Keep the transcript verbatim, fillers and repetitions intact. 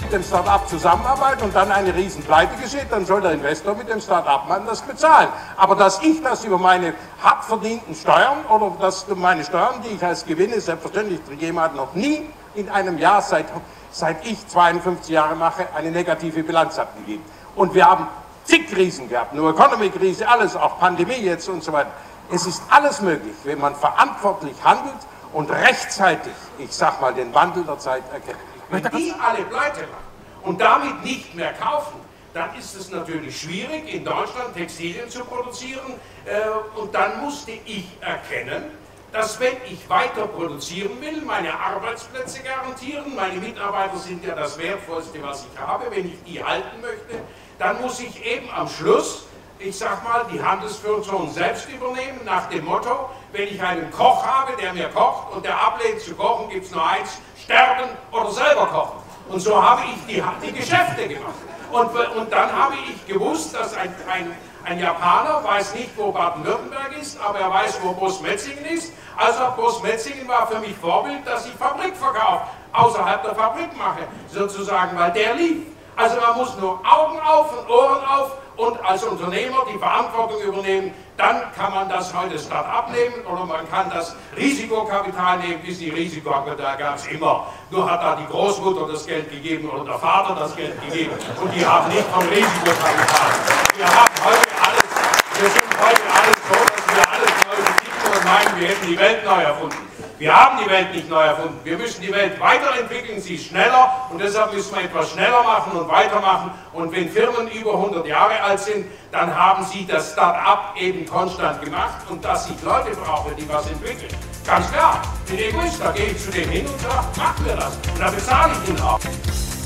mit dem Start-up zusammenarbeiten und dann eine Riesenpleite geschieht, dann soll der Investor mit dem Start-up-Mann das bezahlen. Aber dass ich das über meine hart verdienten Steuern oder dass meine Steuern, die ich als Gewinne selbstverständlich gegeben habe, noch nie in einem Jahr, seit, seit ich zweiundfünfzig Jahre mache, eine negative Bilanz abgegeben. Und wir haben zig Krisen gehabt, nur Economy-Krise, alles, auch Pandemie jetzt und so weiter. Es ist alles möglich, wenn man verantwortlich handelt und rechtzeitig, ich sag mal, den Wandel der Zeit erkennt. Wenn die alle pleite machen und damit nicht mehr kaufen, dann ist es natürlich schwierig, in Deutschland Textilien zu produzieren. Äh, und dann musste ich erkennen, dass wenn ich weiter produzieren will, meine Arbeitsplätze garantieren, meine Mitarbeiter sind ja das Wertvollste, was ich habe, wenn ich die halten möchte, dann muss ich eben am Schluss, ich sag mal, die Handelsfunktion selbst übernehmen, nach dem Motto, wenn ich einen Koch habe, der mir kocht und der ablehnt zu kochen, gibt es nur eins, sterben oder selber kochen. Und so habe ich die, die Geschäfte gemacht. Und, und dann habe ich gewusst, dass ein, ein, ein Japaner weiß nicht, wo Baden-Württemberg ist, aber er weiß, wo Großmetzingen ist. Also Großmetzingen war für mich Vorbild, dass ich Fabrikverkauf außerhalb der Fabrik mache, sozusagen, weil der lief. Also man muss nur Augen auf und Ohren auf und als Unternehmer die Verantwortung übernehmen, dann kann man das heute Start-up nehmen oder man kann das Risikokapital nehmen, wie die Risikokapital gab es immer. Nur hat da die Großmutter das Geld gegeben oder der Vater das Geld gegeben und die haben nicht vom Risikokapital. Wir haben heute alles, wir sind heute alles so, dass wir alles neu besitzen und meinen, wir hätten die Welt neu erfunden. Wir haben die Welt nicht neu erfunden. Wir müssen die Welt weiterentwickeln, sie ist schneller und deshalb müssen wir etwas schneller machen und weitermachen. Und wenn Firmen über hundert Jahre alt sind, dann haben sie das Start-up eben konstant gemacht und dass ich Leute brauche, die was entwickeln. Ganz klar, bin Egoist, da gehe ich zu dem hin und sage, machen wir das. Und dann bezahle ich ihn auch.